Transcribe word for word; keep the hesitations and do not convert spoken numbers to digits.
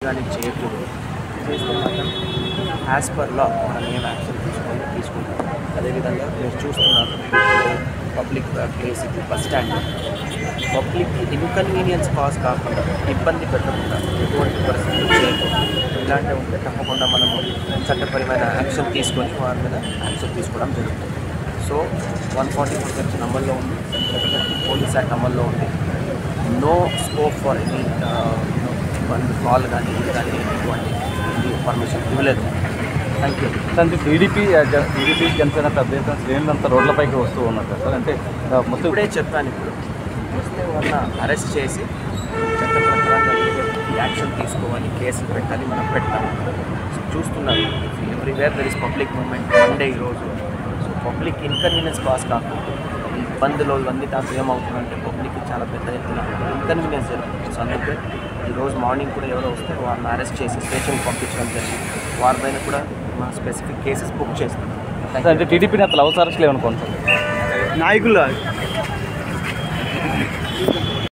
కానీ చేయకూడదు. చేస్తే మాత్రం యాజ్ పర్ లా మనం ఏం యాక్షన్ తీసుకోవాలో తీసుకుంటాం. అదేవిధంగా మీరు చూస్తున్నారు పబ్లిక్ ప్లేస్ ఇది బస్ స్టాండ్. పబ్లిక్కి ఇన్కన్వీనియన్స్ కాజ్ కాకుండా ఇబ్బంది పెట్టకుండా ఎటువంటి పరిస్థితులు చేయకూడదు. ఇలాంటివి ఉంటే తప్పకుండా మనము చట్టపరమైన యాక్షన్ తీసుకొని వారి మీద యాక్షన్ తీసుకోవడం జరుగుతుంది. So one forty four section అమల్లో ఉంది, పోలీస్ యాక్ట్ అమల్లో ఉంది. No scope for any call కానీ ఇది కానీ ఎటువంటి ఇన్ఫర్మేషన్ ఇవ్వలేదు. Thank you. అంటే టీడీపీ టీడీపీ జనసేన పెద్ద ఎత్తున శ్రేణులంతా రోడ్లపైకి వస్తూ ఉన్నారు సార్. అంటే మొత్తం ఇప్పుడే చెప్పాను, ఇప్పుడు వస్తే వాళ్ళ అరెస్ట్ చేసి చట్ట ప్రకారంగా యాక్షన్ తీసుకోవాలి, కేసులు పెట్టాలి, మనం పెట్టాలి. చూస్తున్నారు everywhere there is public movement Monday ఈరోజు. సో పబ్లిక్ ఇన్కన్వీనియన్స్ కాజ్ కాకుండా ఇబ్బందులు ఇవన్నీ దాంతో ఏమవుతుందంటే పబ్లిక్కి చాలా పెద్ద ఎత్తున ఇన్కన్వీనియన్స్ జరుగుతుంది. సో అందుకే ఈరోజు మార్నింగ్ కూడా ఎవరో వస్తే వారిని అరెస్ట్ చేసి స్టేషన్కి పంపించడం జరిగింది. వారిపైన కూడా మా స్పెసిఫిక్ కేసెస్ బుక్ చేస్తాం. అంటే టీడీపీ నేతలు అవసరం లేవనుకోండి సార్, నాయకులు